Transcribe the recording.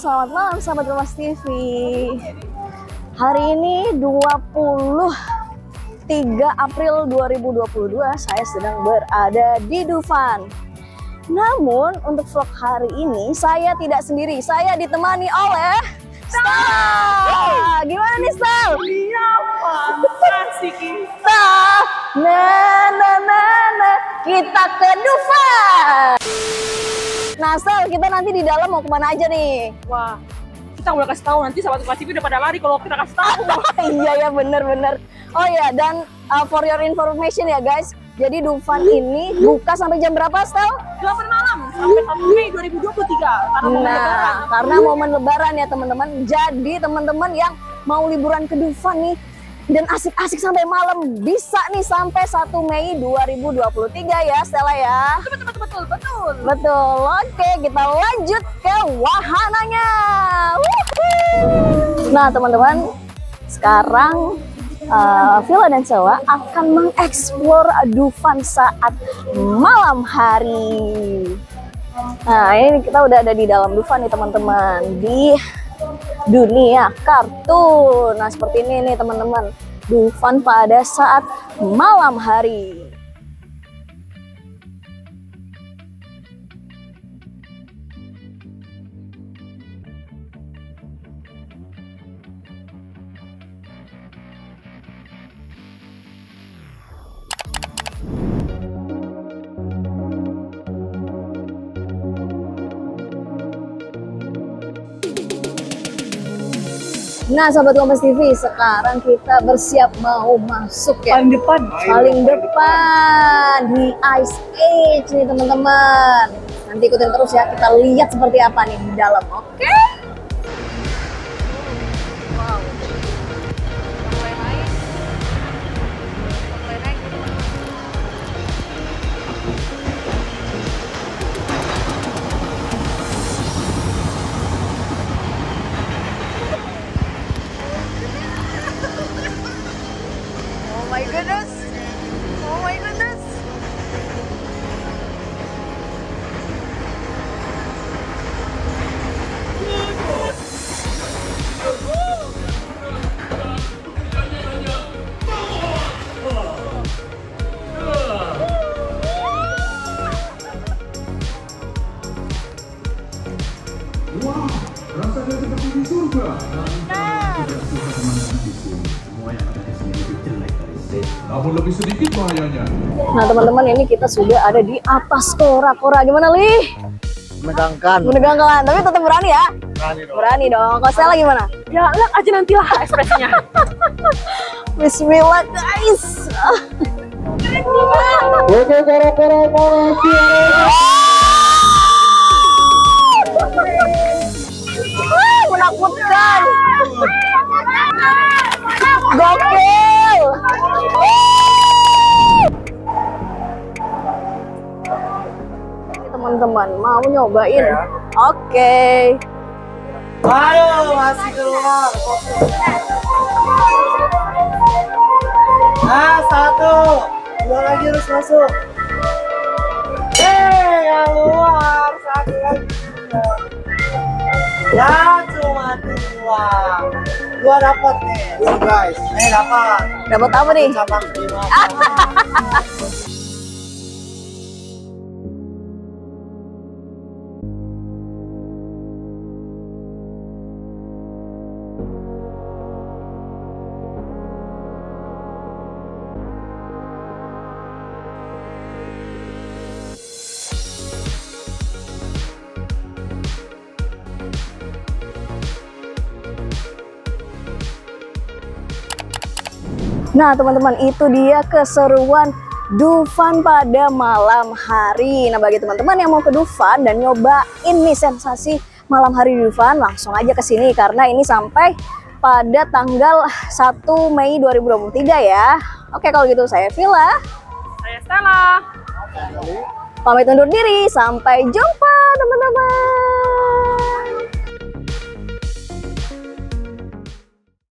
selamat malam sahabat Kompas TV. Hari ini 23 April 2022, saya sedang berada di Dufan. Namun untuk vlog hari ini saya tidak sendiri, saya ditemani oleh Stal. Gimana nih Stal? Iya, makasih kita. Kita ke Dufan. Nah Stal, kita nanti di dalam mau kemana aja nih? Wah, kita boleh kasih tahu nanti sahabat Kompas TV udah pada lari kalau kita kasih tahu. Iya ya, bener. Oh ya, dan for your information ya guys, jadi Dufan ini buka sampai jam berapa Stal? 8 malam sampai 1 Mei 2023 karena momen lebaran. Karena momen lebaran ya teman-teman. Jadi teman-teman yang mau liburan ke Dufan nih dan asik-asik sampai malam, bisa nih sampai 1 Mei 2023 ya Stella ya. Betul. Oke, kita lanjut ke wahananya. Nah teman-teman, sekarang Villa dan Sewa akan mengeksplor Dufan saat malam hari. Nah ini kita udah ada di dalam Dufan nih teman-teman, di dunia kartun. Nah seperti ini nih teman-teman, Dufan pada saat malam hari. Nah sahabat Kompas TV, sekarang kita bersiap mau masuk ya. Paling depan di Ice Age nih teman-teman. Nanti ikutin terus ya, kita lihat seperti apa nih di dalam. Oke? Wow. Mulai naik. Oh my goodness. Wah, rasanya seperti di surga. Semua yang ada di sini lebih jelek dari sini, namun lebih sedikit bahayanya. Nah teman-teman, ini kita sudah ada di atas kora-kora. Gimana Lih? Menegangkan, Tapi tetap berani ya? Berani dong. Kalau Stella gimana? Ya lihat aja nantilah ekspresinya. Bismillah guys. oke kora-kora mau Menakutkan. Gokil. Teman-teman mau nyobain? Oke. ayo masih keluar. Nah, 1 2 lagi harus masuk. Yang luar 1 lagi. Ya cuma 2 dapat nih guys. Dapat apa nih? Cabang 5. Nah teman-teman, itu dia keseruan Dufan pada malam hari. Nah bagi teman-teman yang mau ke Dufan dan nyobain nih sensasi malam hari di Dufan, langsung aja ke sini karena ini sampai pada tanggal 1 Mei 2023 ya. Oke kalau gitu saya Villa. Saya Stella. Pamit undur diri, sampai jumpa teman-teman.